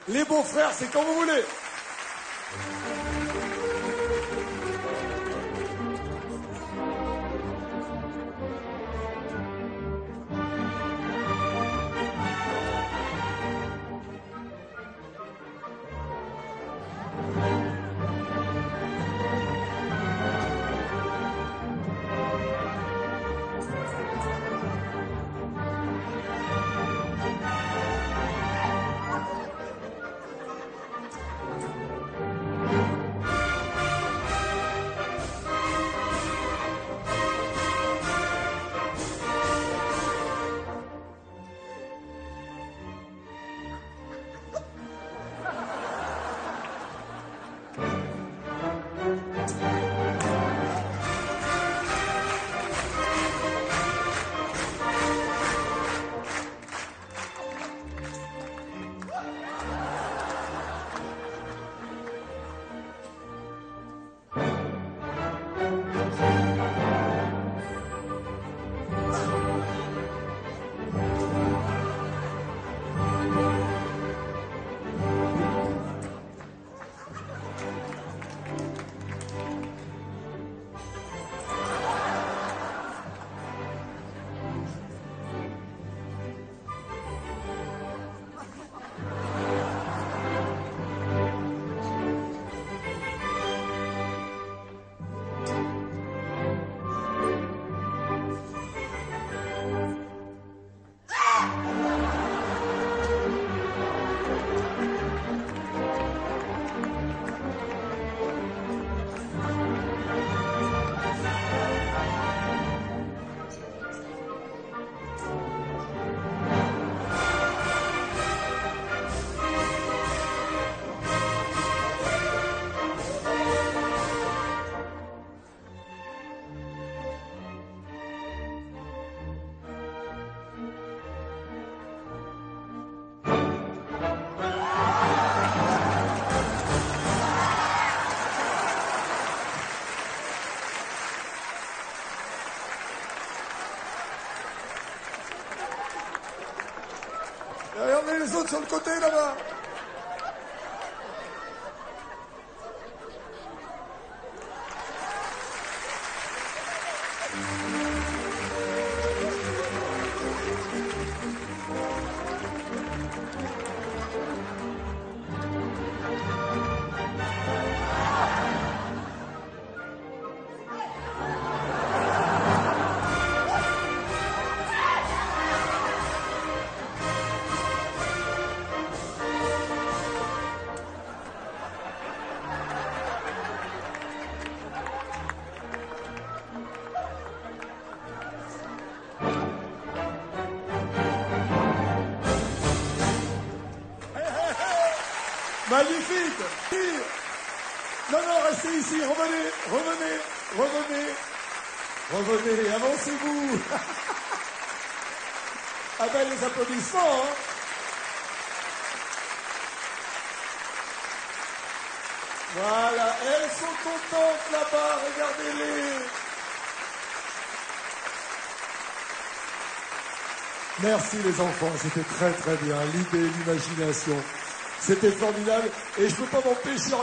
Les beaux-frères, c'est quand vous voulez. Et regardez les autres sur le côté là-bas. Magnifique. Non, non, restez ici, revenez, revenez, revenez, revenez, avancez-vous. Ah ben les applaudissements, hein. Voilà, elles sont contentes là-bas, regardez-les. Merci les enfants, c'était très très bien, l'idée, l'imagination. C'était formidable et je ne peux pas m'empêcher